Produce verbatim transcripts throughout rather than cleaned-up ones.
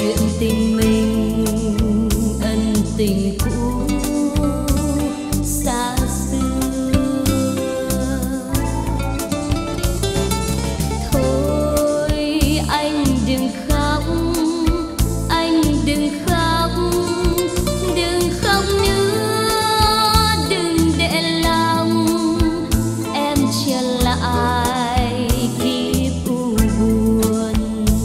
chuyện tình mình ân tình cũ xa xưa. Thôi anh đừng khóc, anh đừng khóc, đừng khóc nữa, đừng để lòng em trở lại kiếp u buồn.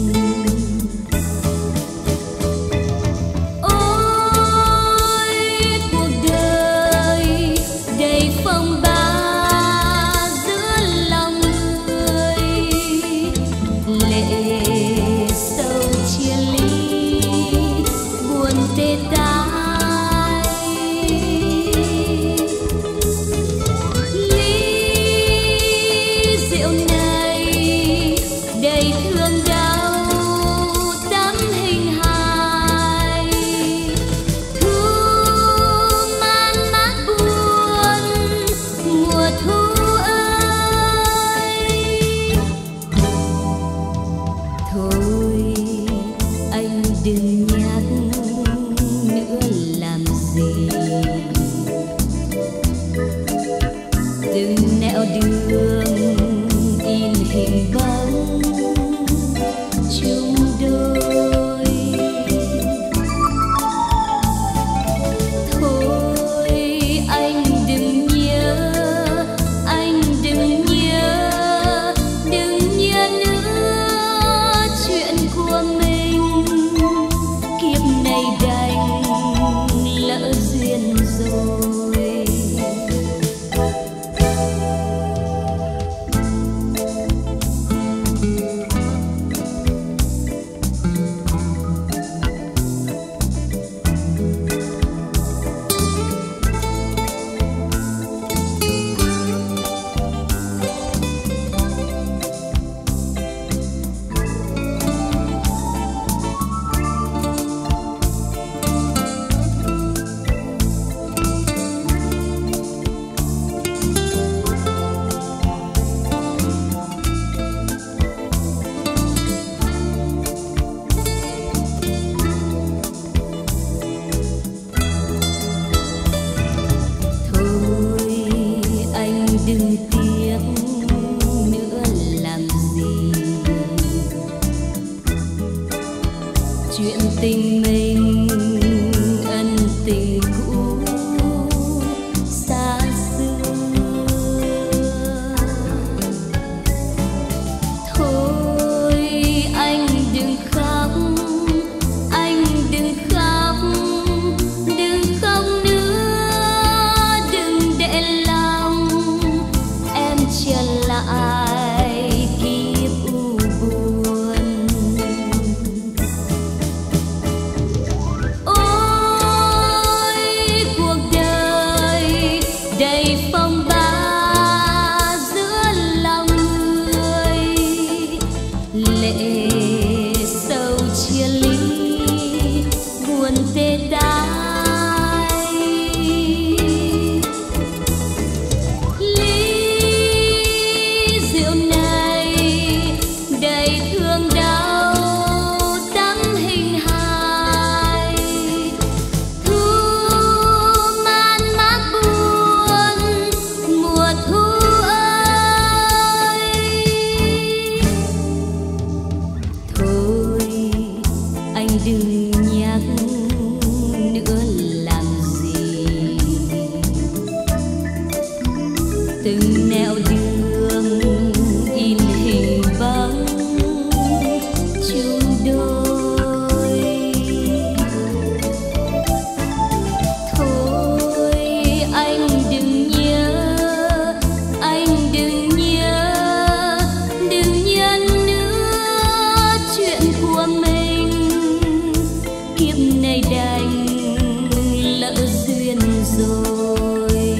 Ôi cuộc đời đầy phong ba giữa lòng người, lệ sâu chia ly buồn tê tái. Ly rượu này đầy thương đau tấm hình hài, thu man mát buồn mùa thu ơi. Thôi anh đừng nhắc nữa làm gì, từng nẻo đường in hình bóng chung đôi. Thôi anh đừng nhớ, anh đừng nhớ, đừng nhớ nữa chuyện của mình. Kiếp này đành lỡ duyên rồi. Thôi anh đừng tiếc nữa làm gì, chuyện tình mình ân tình cũ xa xưa. Thôi anh đừng khóc, anh đừng khóc, đừng khóc nữa, đừng để lòng em trở lại kiếp u buồn. Ôi cuộc đời đầy phong ba giữa lòng người, lệ sâu chia ly buồn tê tái. Ly rượu này đầy thương đau tấm hình hài, thu man mát buồn mùa thu ơi. Thôi anh đừng nhắc nữa làm gì, từng nẻo đường in hình bóng chung đôi. Thôi anh đừng nhớ, anh đừng nhớ, đừng nhớ nữa chuyện của mình. Kiếp này đành lỡ duyên rồi.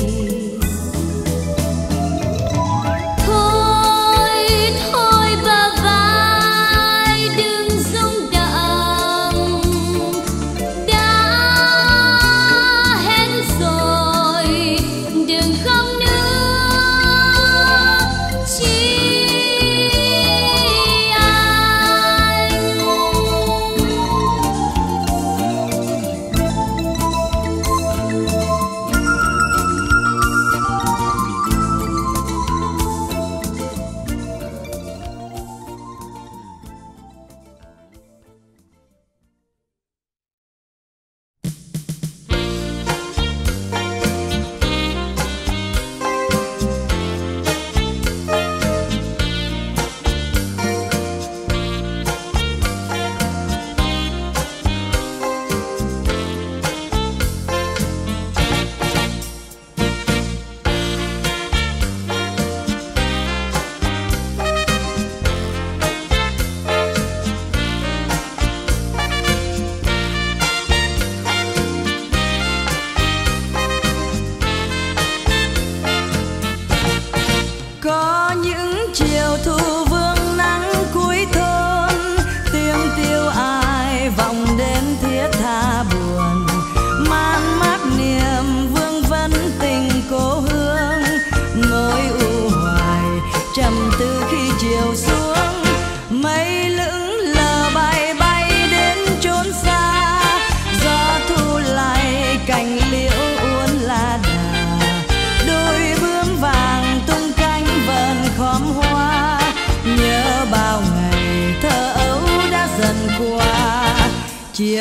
Thôi thôi bờ vai đừng rung động, đã hết rồi đừng khóc nữa. Chỉ anh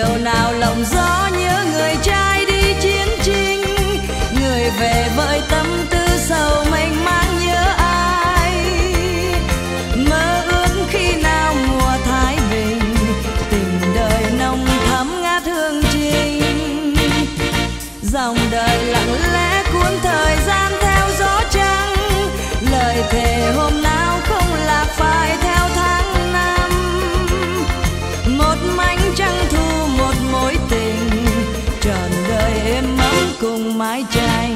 chiều nào lộng gió nhớ người trai đi chiến trinh, người về với tâm tư sầu mênh mang nhớ ai. Mơ ước khi nào mùa thái bình, tình đời nồng thắm ngát hương trinh. Dòng đời lặng lẽ cuốn thời gian theo gió trăng, lời thề hôm nào không lạc phai theo tháng năm. Một mảnh trăng thu một mối tình, trọn đời êm ấm cùng mái tranh.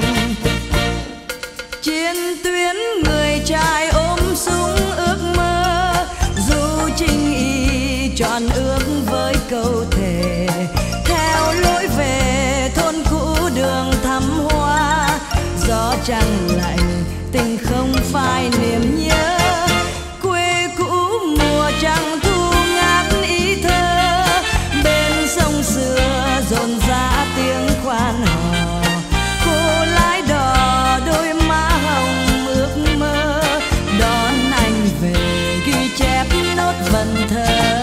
Chiến tuyến người trai ôm súng ước mơ, dù chinh y trọn ước với câu thề. Theo lối về thôn cũ đường thắm hoa, gió trăng lạnh tình không phai niềm nhớ. Quê cũ mùa trăng thu ngát ý thơ, bên sông xưa rộn rã tiếng khoan hò. Cô lái đò đôi má hồng ước mơ, đón anh về ghi chép nốt vần thơ.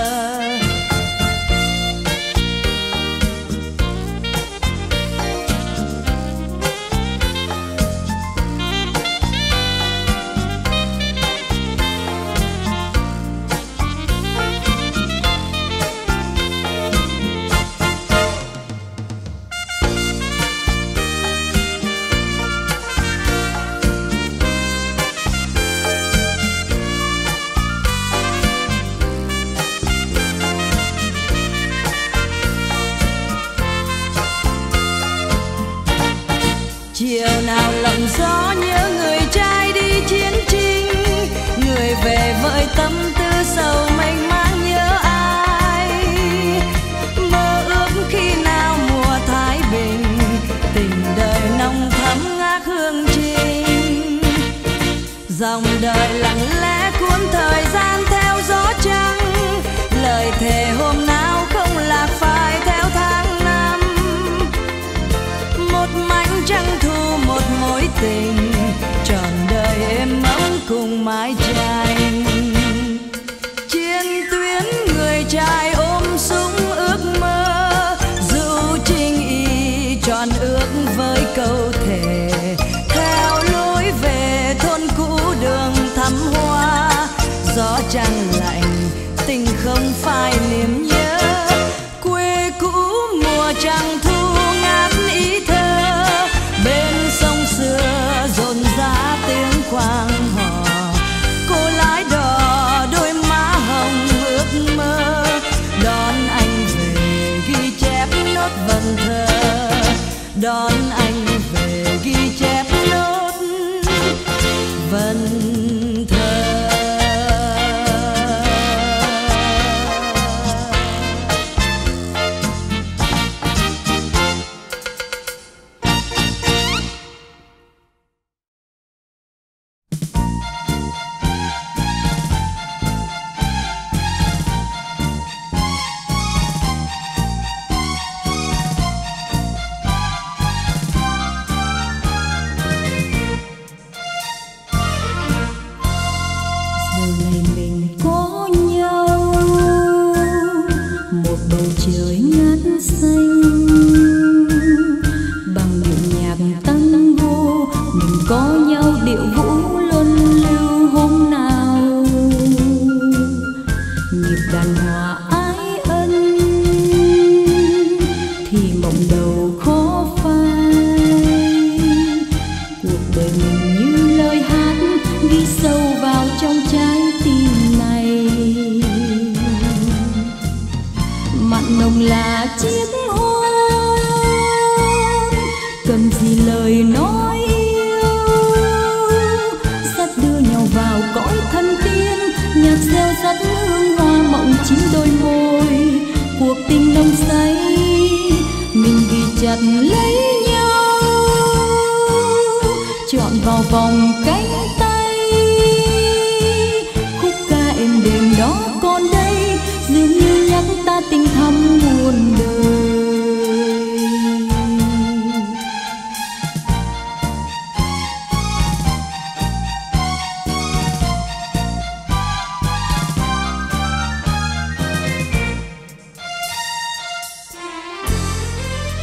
Chiều nào lộng gió nhớ người trai đi chiến trinh, người về với tâm tư sầu mênh mang nhớ ai. Mơ ước khi nào mùa thái bình, tình đời nồng thắm ngát hương trinh. Dòng đời lặng lẽ cuốn thời gian theo gió trăng, lời thề hôm nào không lạc phai theo tháng năm. Một mảnh trăng thu một mối tình, trọn đời êm ấm cùng mái tranh. Chiến tuyến người trai ôm súng ước mơ, dù chinh y trọn ước với câu thề. Theo lối về thôn cũ đường thắm hoa, gió trăng lạnh tình không phai niềm nhớ. Quê cũ mùa trăng thu ngát ý thơ, bên sông xưa rộn rã tiếng khoang hò. Cô lái đò đôi má hồng ước mơ, đón anh về ghi chép nốt vần thơ. Đón anh về ghi chép nốt vần thơ.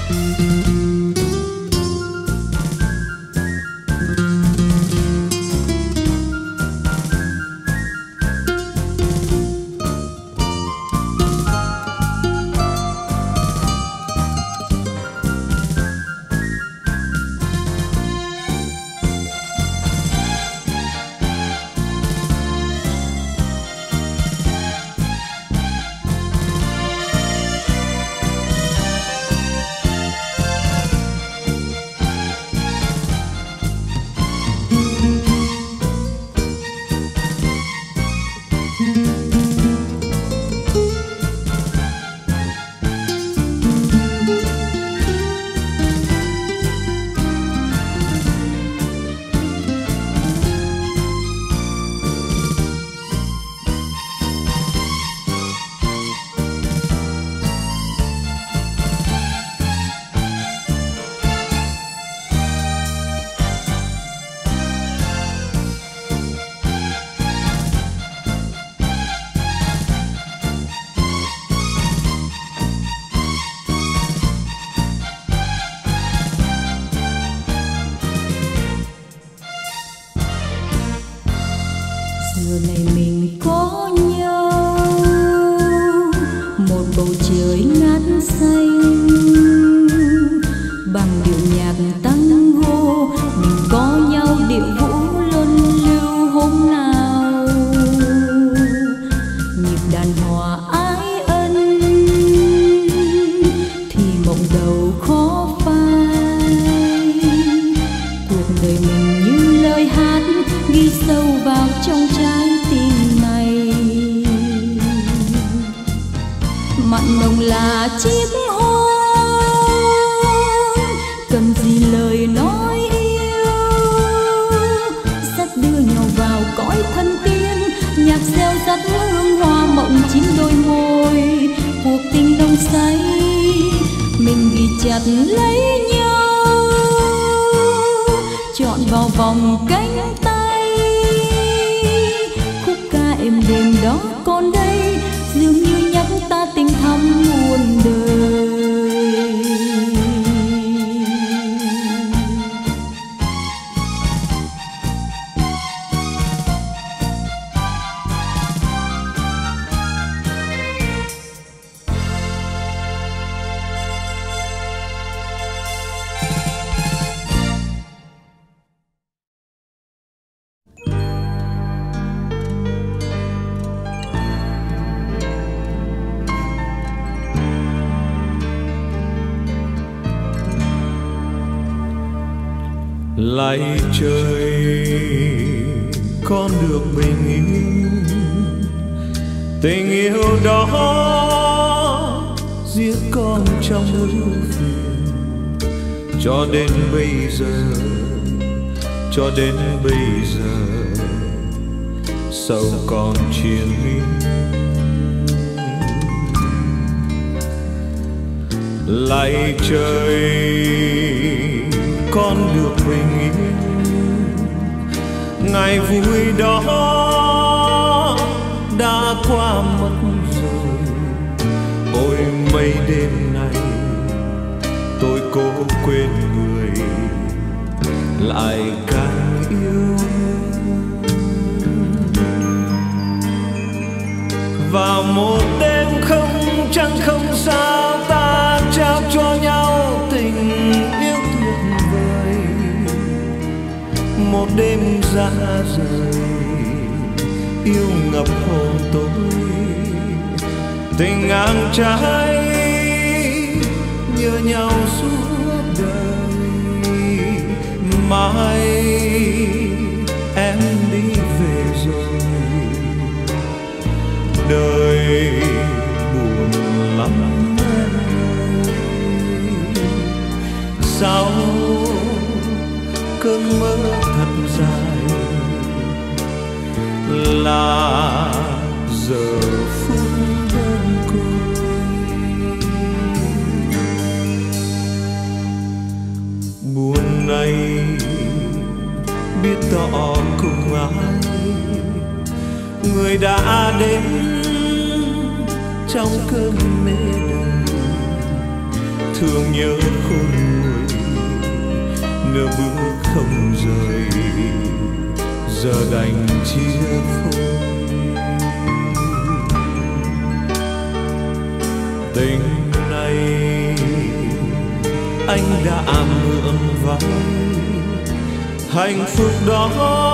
Giờ này mình có nhau, một bầu trời ngát xanh, bằng điệu nhạc tăng hô mình có nhau điệu vũ luân lưu hôm nào. Nhịp đàn hòa ái ân thì mộng đầu khó phai. Cuộc đời mình như lời hát ghi sâu vào trong trái tim này. Mặn nồng là chiếc hôn, cần gì lời nói yêu, dắt đưa nhau vào cõi thân tiên. Nhạc reo rắt hương hoa mộng chín đôi môi, cuộc tình nồng say mình ghi chặt lấy nhau, chọn vào vòng cánh tay. Khúc ca êm đềm đó còn đây, dường như nhắc ta tình thắm muôn đời. Lạy trời con được bình yên, tình yêu đó giết con trong ưu phiền. Cho đến bây giờ, cho đến bây giờ sầu còn triền miên. Lạy trời con được bình yên, ngày vui đó đã qua mất rồi. Ôi mấy đêm nay tôi cố quên người lại càng yêu. Vào một đêm không trăng không sao, ta trao cho nhau tình yêu tuyệt vời. Một đêm ra rời yêu ngập hồn tôi, tình ngang trái nhớ nhau suốt đời. Mai em đi về rồi, đời buồn lắm em ơi. Sau cơn mơ thật dài là giờ phút đơn côi. Buồn này biết tỏ cùng ai, người đã đến trong cơn mê đời, thương nhớ khôn nguôi, nửa bước không rời, giờ đành chia phôi. Tình này anh đã mượn vai, hạnh phúc đó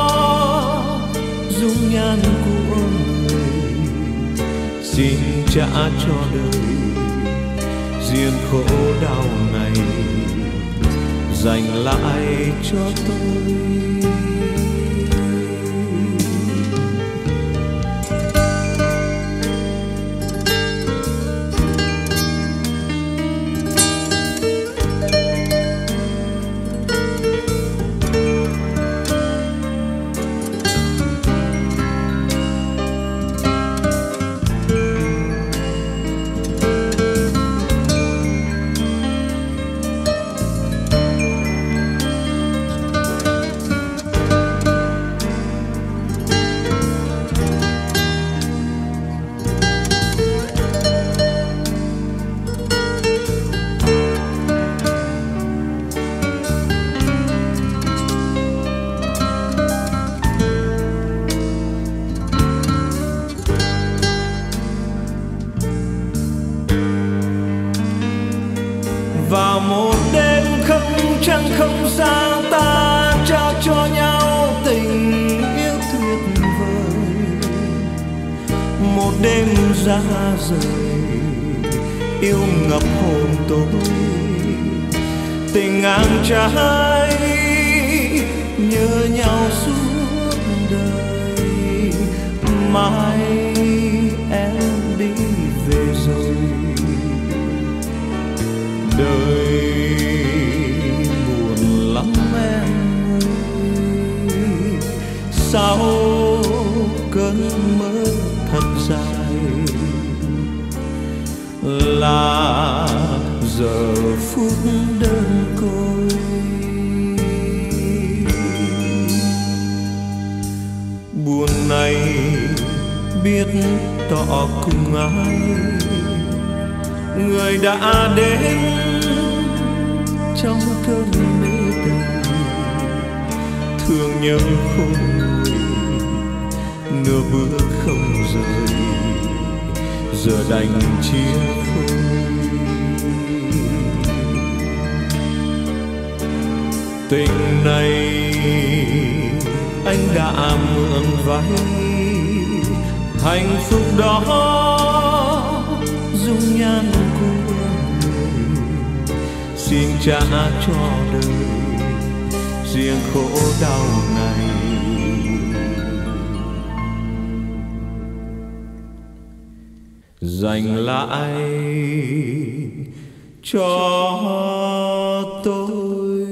dung nhan của người, xin trả cho đời riêng khổ đau này, dành lại cho tôi. Vào một đêm không trăng không sao, ta trao cho nhau tình yêu tuyệt vời. Một đêm ra rời, yêu ngập hồn tôi, tình ngang trái nhớ nhau suốt đời. Mai em đi về rồi, đời buồn lắm em ơi. Sau cơn mơ thật dài là giờ phút đơn côi. Buồn này biết tỏ cùng ai, người đã đến trong cơn mê đời, thương nhớ khôn nguôi, nửa bước không rời, giờ đành chia phôi. Tình này anh đã mượn váy, hạnh phúc đó dung nhan của người, xin trả cho đời riêng khổ đau này, dành lại cho tôi.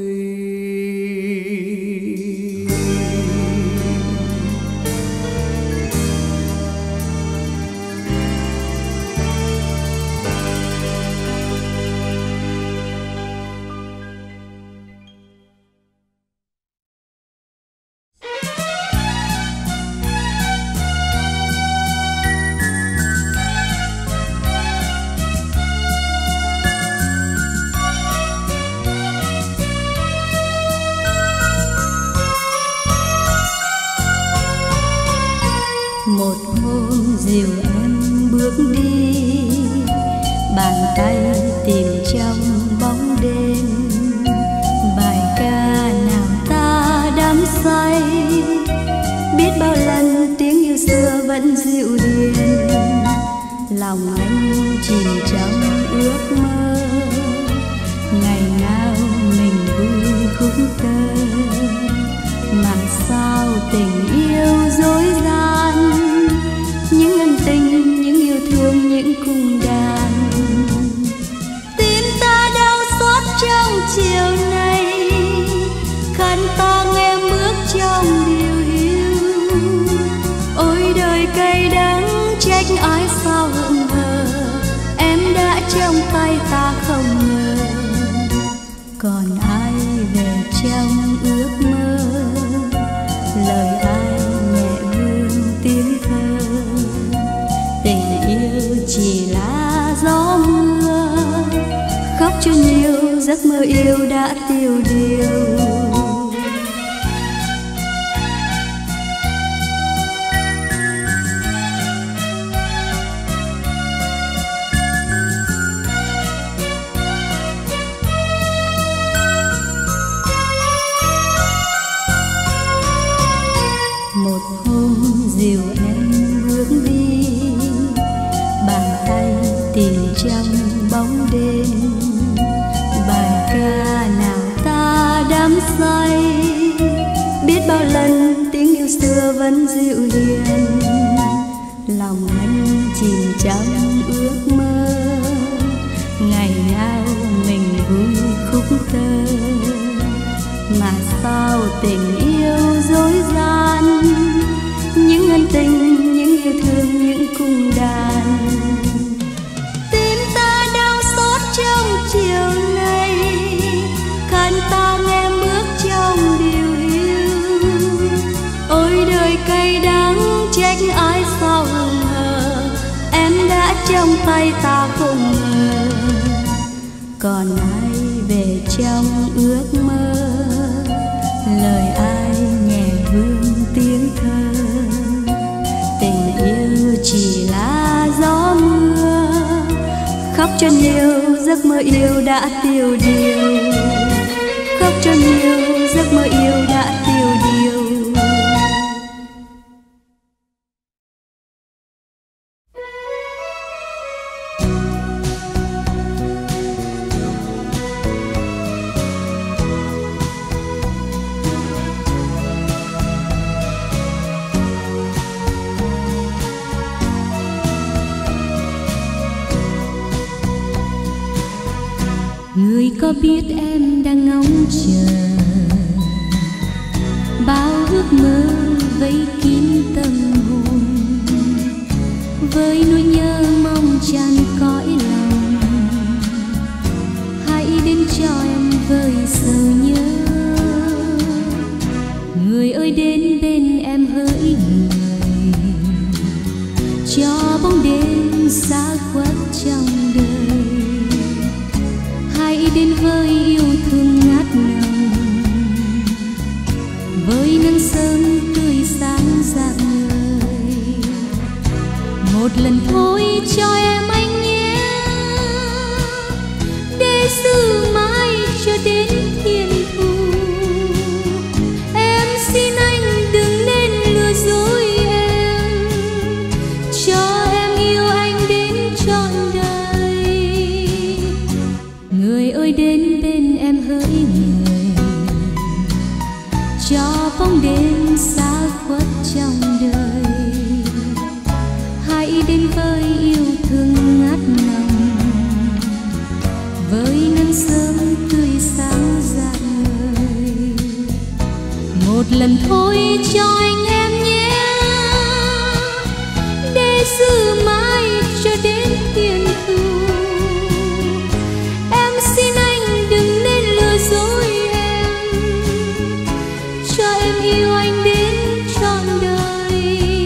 Một hôm dìu em bước đi, bàn tay tìm trong bóng đêm, bài ca nào ta đắm say, biết bao lần tiếng yêu xưa vẫn dịu hiền, lòng anh chìm trong ước mơ, ngày nào mình vui khúc tơ, mà sao tình yêu dối gian, những ân tình, những yêu thương, những cung đàn. Tim ta đau xót trong chiều nay, khăn ta nghe bước trong điều hiu. Ôi đời cay đắng trách ai sao hững hờ, em đã trong tay ta không ngờ. Còn ai về trong ước mơ, lời ai nhẹ hương tiếng thơ, tình yêu chỉ là gió mưa, khóc cho nhiều giấc mơ yêu đã tiêu điều. Một hôm dìu em bước đi, bàn tay tìm trong bóng đêm, bài ca nào ta đắm say, biết bao lần tiếng yêu xưa vẫn dịu hiền, lòng anh chìm trong ước mơ, ngày nào mình vui khúc thơ, mà sao tình yêu dối gian, những ân tình, những yêu thương, những cung đàn. Tim ta đau xót trong chiều nay, khăn ta nghe bước trong điều yêu. Ôi đời cay đắng trách ai sao ngờ, em đã trong tay ta không ngờ, còn ai về trong ước mơ, lời ai nhẹ hương tiếng thơ. Tình yêu chỉ là gió mưa, khóc cho nhiều giấc mơ yêu đã tiêu điều, khóc cho nhiều giấc mơ yêu đã tiêu điều. Người có biết em đang ngóng chờ, bao ước mơ vây kín tâm hồn, với nỗi nhớ mong tràn cõi lòng. Hãy đến cho em vơi sầu nhớ, người ơi đến bên em hỡi người, cho bóng đêm xa khuất trong đời. Hãy đến với yêu thương ngát nồng, với nắng sớm tươi sáng rạng ngời. Một lần thôi cho em anh nhé, để giữ mãi cho đến thiên thu. Em xin anh đừng nên lừa dối em, cho em yêu anh đến trọn đời. Người ơi đến bên em hỡi người, cho bóng đêm xa khuất trong đời. Hãy đến với yêu thương ngát nồng, với nắng sớm tươi sáng rạng ngời. Một lần thôi cho anh em nhé, để giữ mãi cho đến thiên thu. Em xin anh đừng nên lừa dối em, cho em yêu anh đến trọn đời.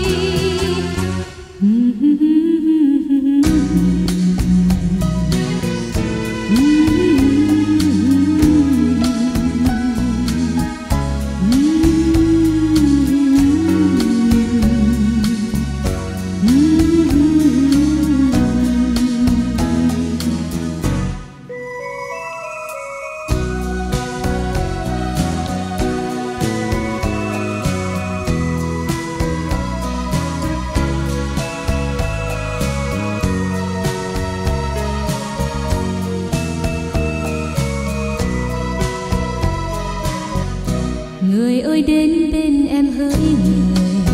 Người ơi đến bên em hỡi người,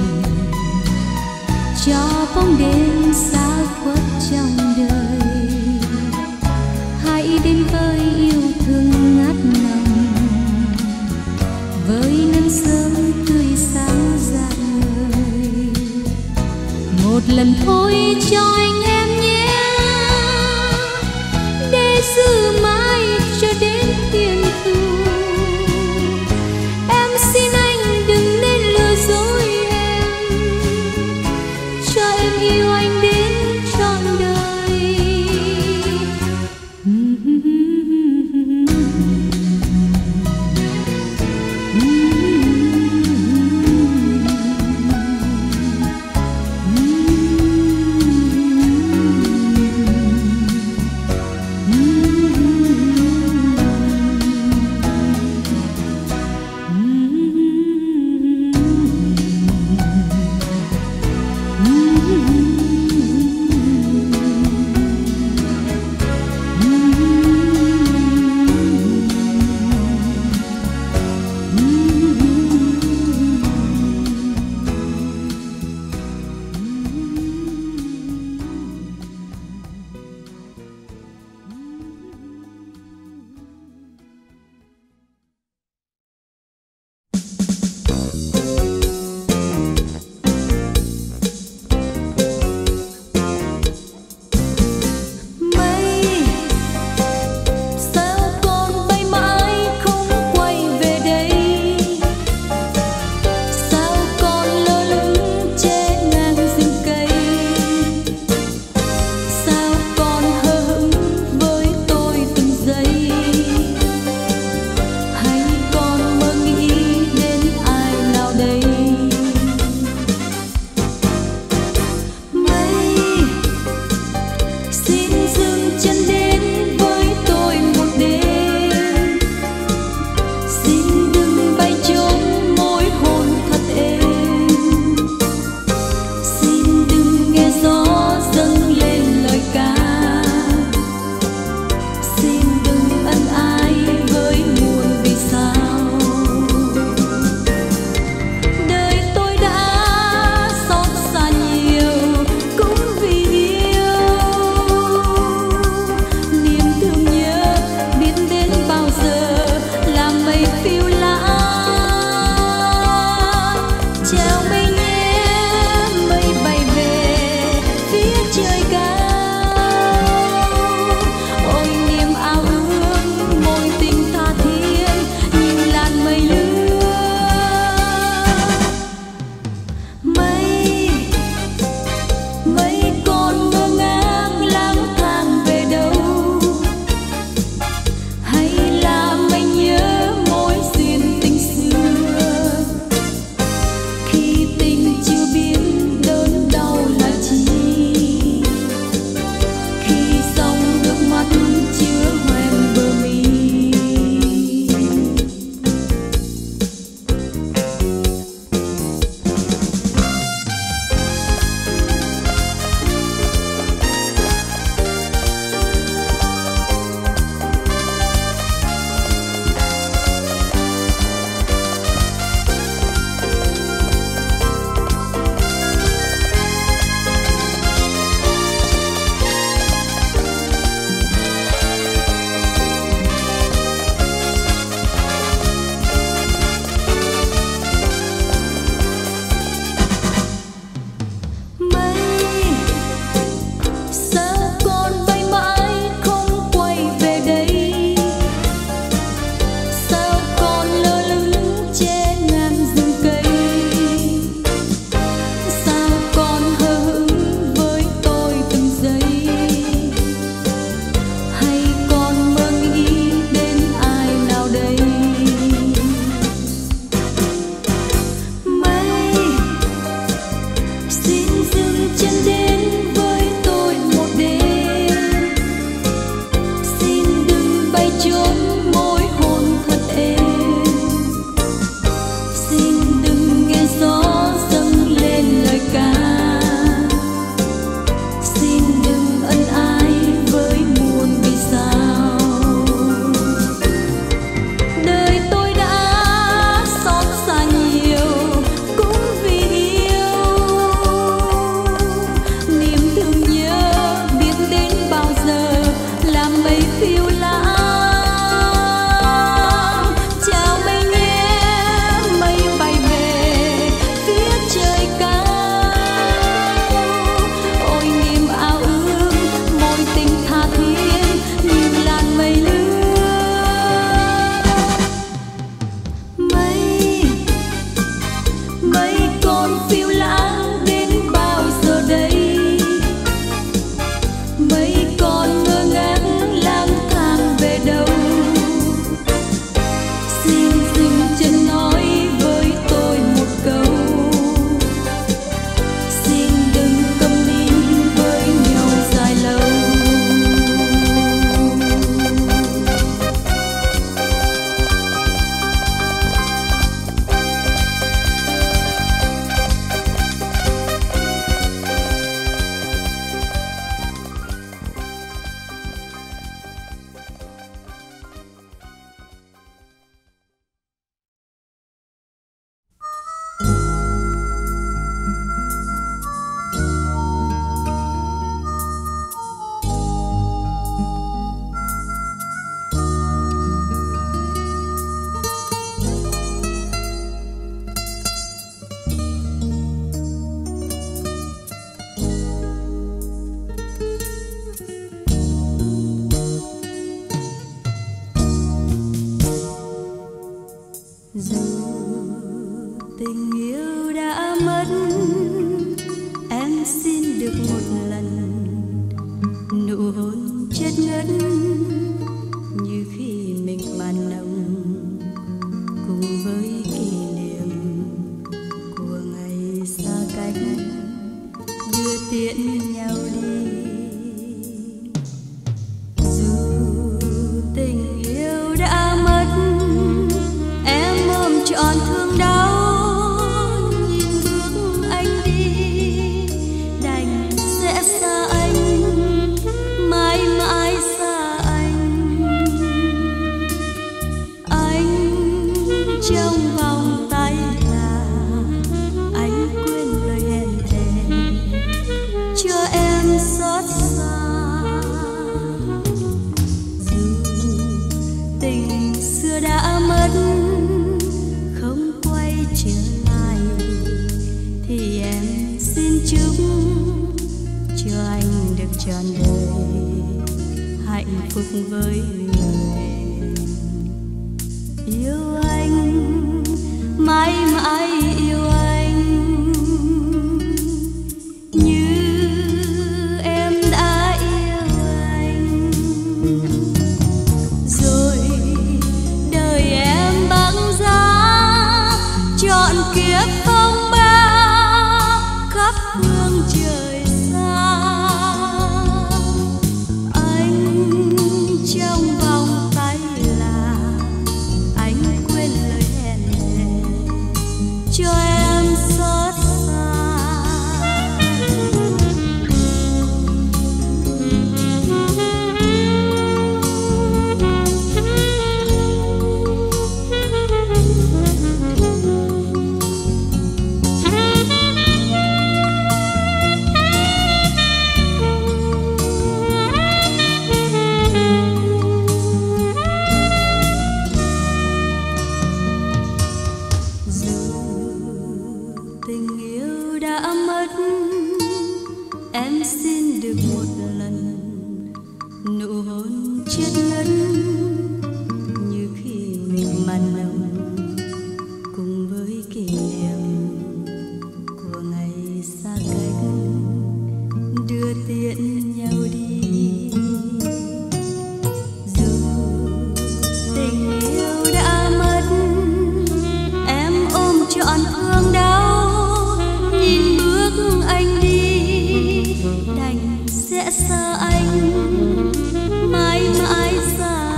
cho bóng đêm xa khuất trong đời. Hãy đến với yêu thương ngát nồng, với nắng sớm tươi sáng rạng ngời. Một lần thôi cho anh em nhé, để giữ mãi cho đến thiên thu. Xin anh đừng nên lừa dối em, cho em yêu anh đến trọn đời. phiêu lãng. Chào mây nghe mây bay về phía trời cao. Ôi niềm ao ước mối tình tha thiết như làn mây lướt. Mây mây con phiêu lãng đến bao giờ đây? Mây con ngơ ngác lang thang về đâu? Xin dừng chân nói với tôi một câu, xin đừng câm nín với nhau dài lâu. Dù tình yêu đã mất, em xin được một lần nụ hôn chất ngất như khi mình màn nồng, cùng với kỷ niệm của ngày xa cách đưa tiễn nhau đi. Dù tình yêu đã mất, em ôm trọn thương đau nhìn bước anh đi, đành sẽ xa anh, mãi mãi xa anh. Anh trong vòng tay là anh quên lời hẹn thề cho em xót xa. Dù tình xưa đã mất không quay trở lại, thì em xin chúc cho anh được trọn đời hạnh phúc với người yêu anh, mãi mãi yêu anh như em đã yêu anh. Rồi đời em băng giá trọn kiếp phong ba khắp phương trời xa. Anh trong vòng tay là anh quên lời hẹn thề cho em xót xa. Dù tình yêu đã mất, em xin được một lần nụ hôn chất ngất như khi mình màn nồng, cùng với kỷ niệm của ngày xa cách đưa tiễn nhau đi. Dù tình yêu đã mất, em ôm trọn thương đau nhìn bước anh đi, đành sẽ xa anh, mãi mãi xa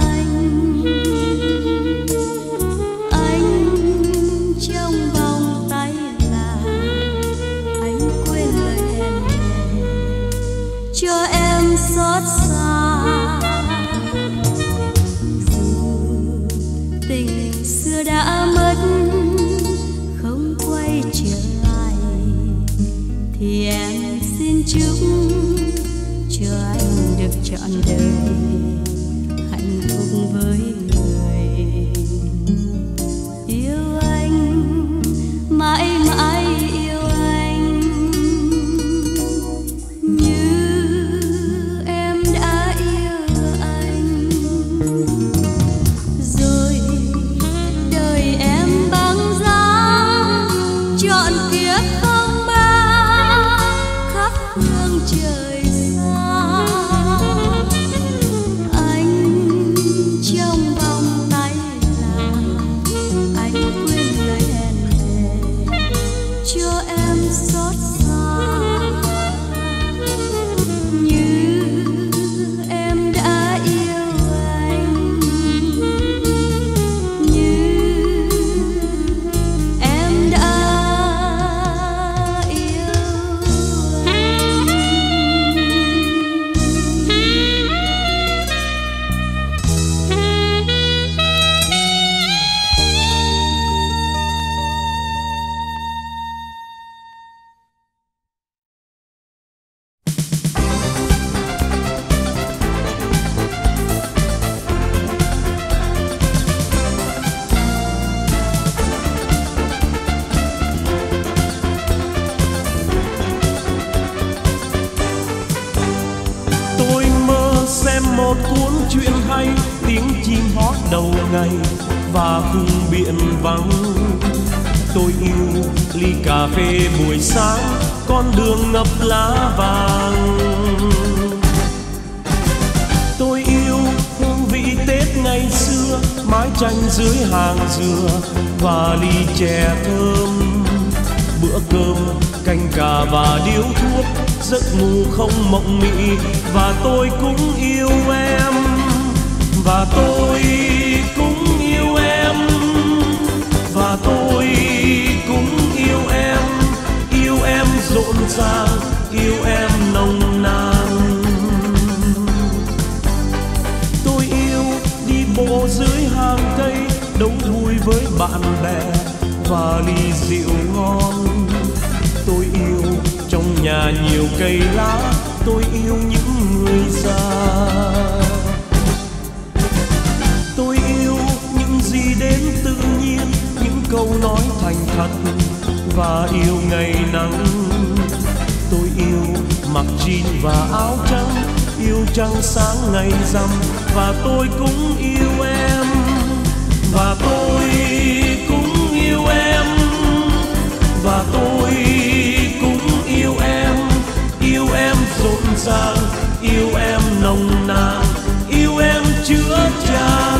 hay tiếng chim hót đầu ngày và khung biển vắng. Tôi yêu ly cà phê buổi sáng, con đường ngập lá vàng. Tôi yêu hương vị Tết ngày xưa, mái tranh dưới hàng dừa và ly chè thơm. Bữa cơm canh cà và điếu thuốc, giấc ngủ không mộng mị. Và tôi cũng yêu em, và tôi cũng yêu em, và tôi cũng yêu em. Yêu em rộn ràng, yêu em nồng nàn. Tôi yêu đi bộ dưới hàng cây, đấu vui với bạn bè và ly rượu ngon. Tôi yêu trong nhà nhiều cây lá, tôi yêu những người già. Tôi yêu những gì đến tự nhiên, những câu nói thành thật và yêu ngày nắng. Tôi yêu mặc jean và áo trắng, yêu trăng sáng ngày rằm. Và tôi cũng yêu em, và tôi cũng yêu em, và tôi cũng yêu em. Yêu em rộn ràng, yêu em nồng nàn, yêu em chứa chan.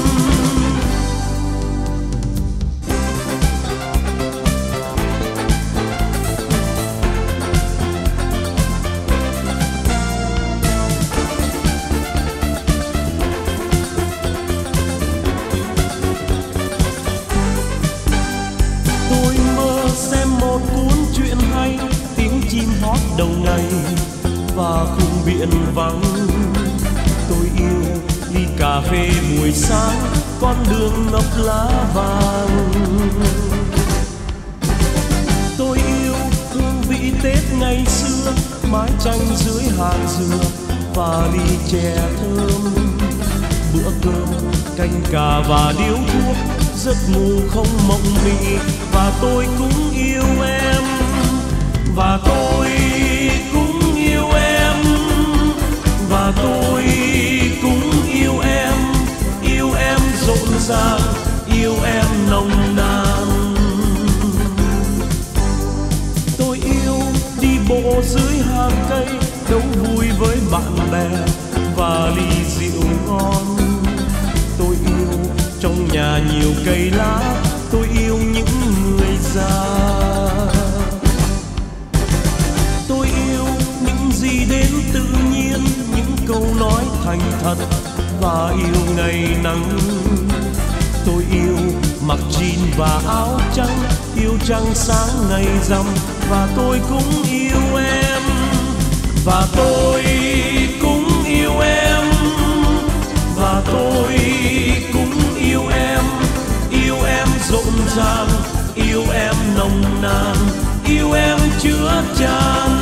Tôi mơ xem một cuốn truyện hay, tiếng chim hót đầu ngày và khung biển vắng. Tôi yêu ly cà phê buổi sáng, con đường ngập lá vàng. Tôi yêu hương vị Tết ngày xưa, mái tranh dưới hàng dừa và ly chè thơm. Bữa cơm canh cà và điếu thuốc, giấc ngủ không mộng mị. Và tôi cũng yêu em, và tôi cũng yêu em, và tôi cũng yêu em. Yêu em rộn ràng, yêu em nồng nàn. Tôi yêu đi bộ dưới hàng cây, đấu vui với bạn bè và ly rượu ngon. Tôi yêu trong nhà nhiều cây lá, tôi yêu những người già. Tôi yêu những gì đến tự nhiên, những câu nói thành thật và yêu ngày nắng. Tôi yêu mặc jean và áo trắng, yêu trăng sáng ngày rằm. Và tôi cũng yêu em, và tôi cũng yêu em, và tôi cũng yêu em. Yêu em rộn ràng, yêu em nồng nàn, yêu em chứa chan.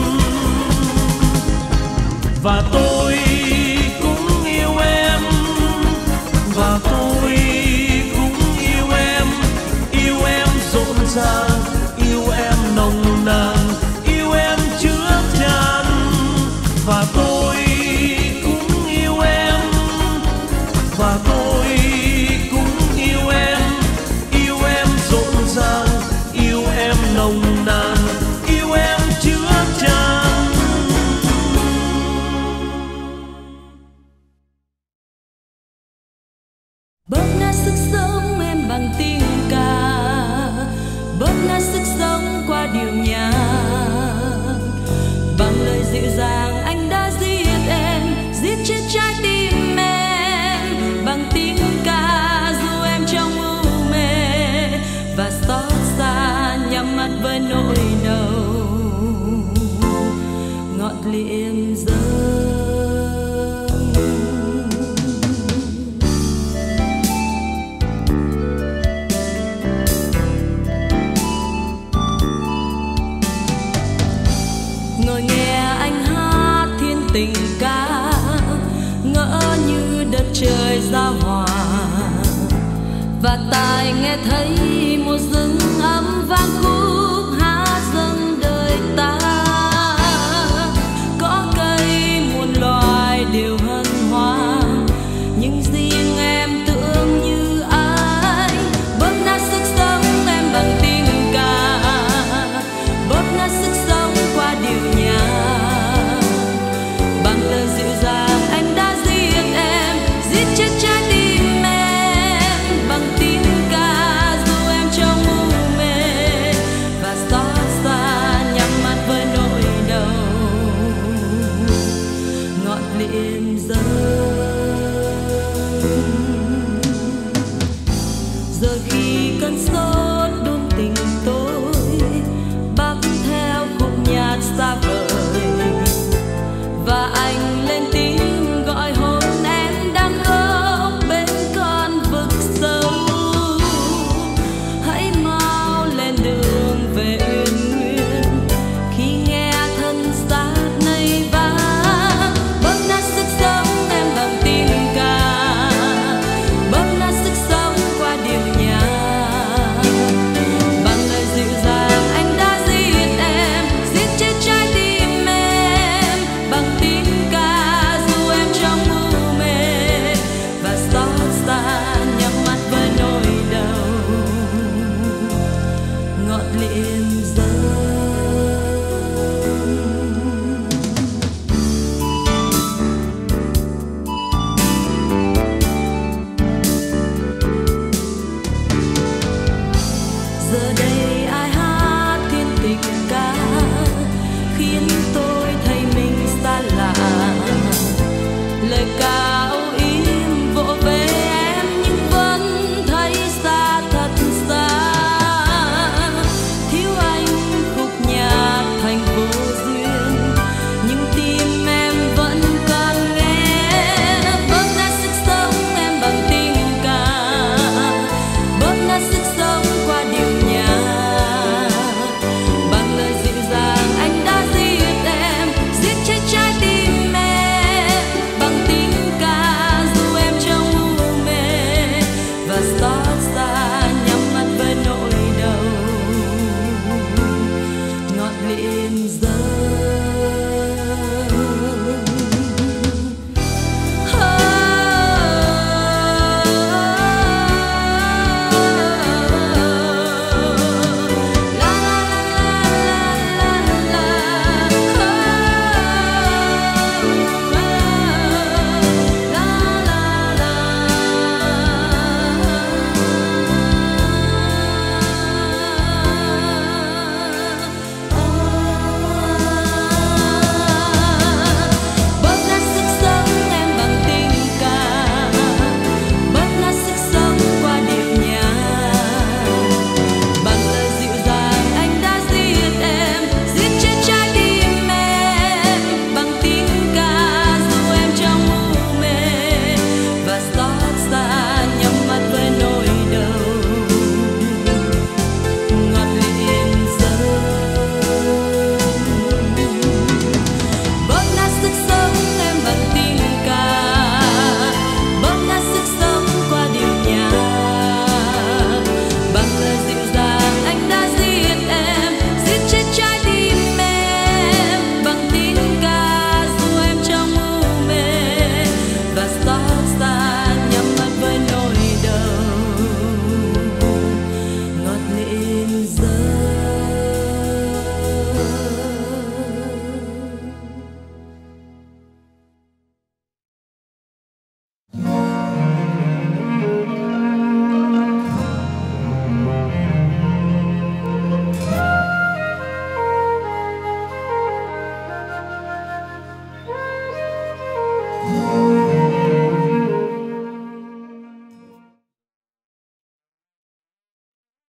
Và tôi cũng yêu em, và tôi cũng yêu em. Yêu em rộn ràng, yêu em nồng nàn, yêu em chứa chan. Và tôi cũng yêu em, và tôi cũng yêu em. Yêu em rộn ràng, yêu em nồng nàn, yêu em chứa chan. Bóp nát sức sống em bằng tiếng ca, bóp nát sức sống qua điệu nhạc. Bằng lời dịu dàng anh đã giết em, giết chết trái tim em. Bằng tiếng ca dù em trong u mê, và xót xa nhắm mắt với nỗi đau. Ngọt liệm rơi ngồi nghe anh hát thiên tình ca, ngỡ như đất trời giao hòa. Và tai nghe thấy một dưng